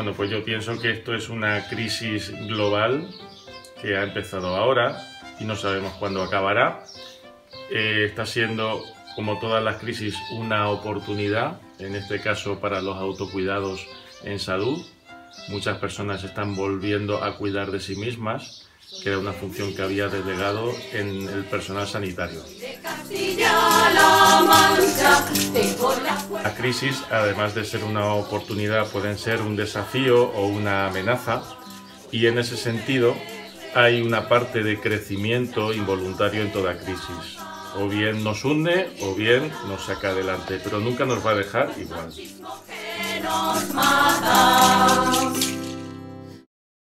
Bueno, pues yo pienso que esto es una crisis global que ha empezado ahora y no sabemos cuándo acabará. Está siendo, como todas las crisis, una oportunidad, en este caso para los autocuidados en salud. Muchas personas están volviendo a cuidar de sí mismas, que era una función que había delegado en el personal sanitario. Las crisis, además de ser una oportunidad, pueden ser un desafío o una amenaza, y en ese sentido hay una parte de crecimiento involuntario en toda crisis. O bien nos hunde o bien nos saca adelante, pero nunca nos va a dejar igual.